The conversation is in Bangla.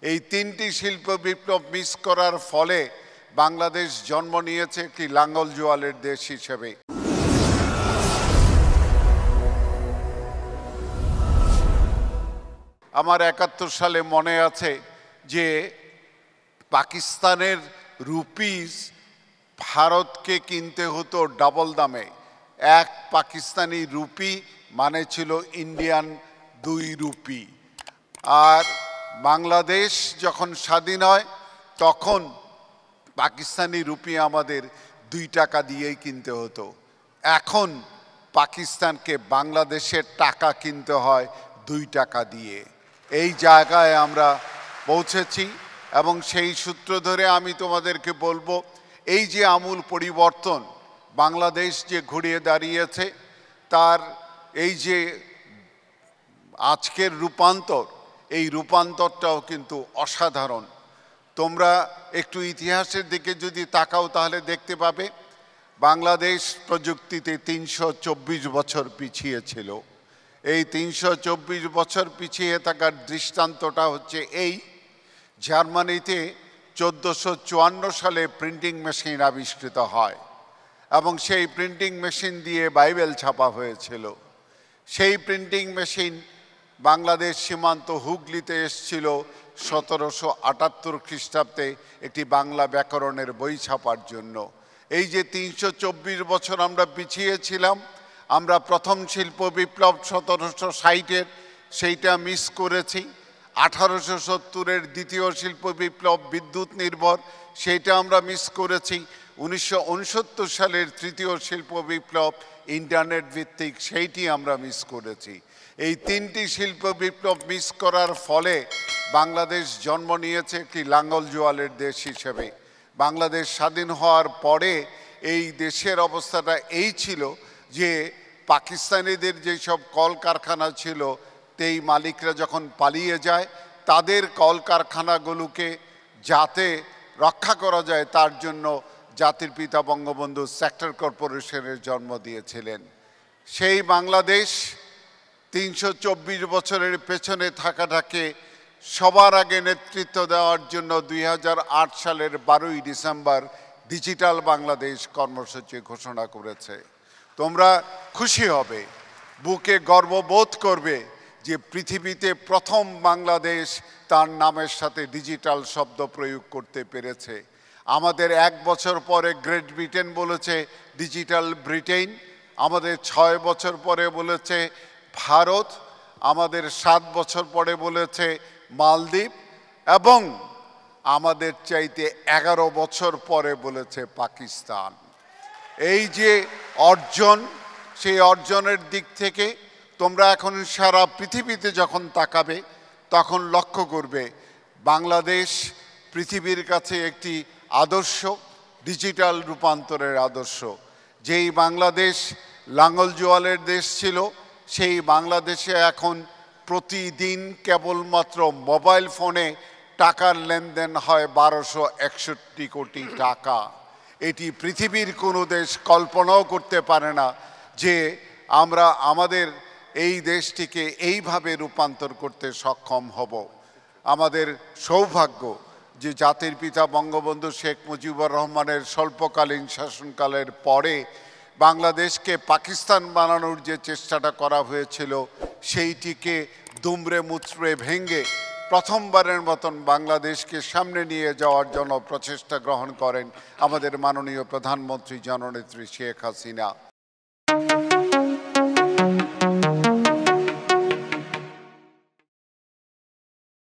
এই তিনটি শিল্প বিপ্লব মিস করার ফলে বাংলাদেশ জন্ম নিয়েছে একটি লাঙ্গল জোয়ালের দেশ হিসেবে। আমার ৭১ সালে মনে আছে যে পাকিস্তানের রুপিস ভারতকে কিনতে হতো ডাবল দামে। এক পাকিস্তানি রুপি মানে ছিল ইন্ডিয়ান ২ রুপি। আর বাংলাদেশ যখন স্বাধীন হয় তখন পাকিস্তানি রুপি আমাদের ২ টাকা দিয়েই কিনতে হতো। এখন পাকিস্তানকে বাংলাদেশের টাকা কিনতে হয় ২ টাকা দিয়ে। এই জায়গায় আমরা পৌঁছেছি এবং সেই সূত্র ধরে আমি তোমাদেরকে বলবো, এই যে আমূল পরিবর্তন বাংলাদেশ যে ঘুরিয়ে দাঁড়িয়েছে, তার এই যে আজকের রূপান্তর, এই রূপান্তরটাও কিন্তু অসাধারণ। তোমরা একটু ইতিহাসের দিকে যদি তাকাও তাহলে দেখতে পাবে বাংলাদেশ প্রযুক্তিতে ৩২৪ বছর পিছিয়ে ছিল। এই ৩২৪ বছর পিছিয়ে থাকার দৃষ্টান্তটা হচ্ছে এই, জার্মানিতে ১৪৫৪ সালে প্রিন্টিং মেশিন আবিষ্কৃত হয় এবং সেই প্রিন্টিং মেশিন দিয়ে বাইবেল ছাপা হয়েছিল। সেই প্রিন্টিং মেশিন বাংলাদেশ সীমান্ত হুগলিতে এসেছিল ১৭৭৮ খ্রিস্টাব্দে একটি বাংলা ব্যাকরণের বই ছাপার জন্য। এই যে ৩২৪ বছর আমরা পিছিয়ে ছিলাম, আমরা প্রথম শিল্প বিপ্লব ১৭৬০-এর সেইটা মিস করেছি। ১৮৭০-এর দ্বিতীয় শিল্প বিপ্লব বিদ্যুৎ নির্ভর, সেইটা আমরা মিস করেছি। ১৯৬৯ সালের তৃতীয় শিল্প বিপ্লব ইন্টারনেট ভিত্তিক, সেইটি আমরা মিস করেছি। এই তিনটি শিল্প বিপ্লব মিস করার ফলে বাংলাদেশ জন্ম নিয়েছে একটি লাঙ্গল জোয়ালের দেশ হিসেবে। বাংলাদেশ স্বাধীন হওয়ার পরে এই দেশের অবস্থাটা এই ছিল যে পাকিস্তানিদের যেসব কলকারখানা ছিল, সেই মালিকরা যখন পালিয়ে যায়, তাদের কলকারখানাগুলোকে যাতে রক্ষা করা যায় তার জন্য জাতির পিতা বঙ্গবন্ধু সেক্টর কর্পোরেশনের জন্ম দিয়েছিলেন। সেই বাংলাদেশ ৩২৪ বছরের পেছনে থাকাটাকে সবার আগে নেতৃত্ব দেওয়ার জন্য ২০০৮ সালের ১২ই ডিসেম্বর ডিজিটাল বাংলাদেশ কর্মসূচি ঘোষণা করেছে। তোমরা খুশি হবে, বুকে গর্ববোধ করবে যে পৃথিবীতে প্রথম বাংলাদেশ তার নামের সাথে ডিজিটাল শব্দ প্রয়োগ করতে পেরেছে। আমাদের ১ বছর পরে গ্রেট ব্রিটেন বলেছে ডিজিটাল ব্রিটেন, আমাদের ৬ বছর পরে বলেছে ভারত, আমাদের ৭ বছর পরে বলেছে মালদ্বীপ এবং আমাদের চাইতে ১১ বছর পরে বলেছে পাকিস্তান। এই যে অর্জন, সেই অর্জনের দিক থেকে তোমরা এখন সারা পৃথিবীতে যখন তাকাবে তখন লক্ষ্য করবে বাংলাদেশ পৃথিবীর কাছে একটি আদর্শ, ডিজিটাল রূপান্তরের আদর্শ। যেই বাংলাদেশ লাঙ্গল জোয়ালের দেশ ছিল, সেই বাংলাদেশে এখন প্রতিদিন কেবলমাত্র মোবাইল ফোনে টাকার লেনদেন হয় ১২৬১ কোটি টাকা। এটি পৃথিবীর কোনো দেশ কল্পনাও করতে পারে না যে আমরা আমাদের এই দেশটিকে এইভাবে রূপান্তর করতে সক্ষম হব। আমাদের সৌভাগ্য যে জাতির পিতা বঙ্গবন্ধু শেখ মুজিবুর রহমানের স্বল্পকালীন শাসনকালের পরে বাংলাদেশকে পাকিস্তান বানানোর যে চেষ্টাটা করা হয়েছিল, সেইটিকে দুমড়ে মুচড়ে ভেঙে প্রথমবারের মতন বাংলাদেশকে সামনে নিয়ে যাওয়ার জন্য প্রচেষ্টা গ্রহণ করেন আমাদের মাননীয় প্রধানমন্ত্রী জননেত্রী শেখ হাসিনা।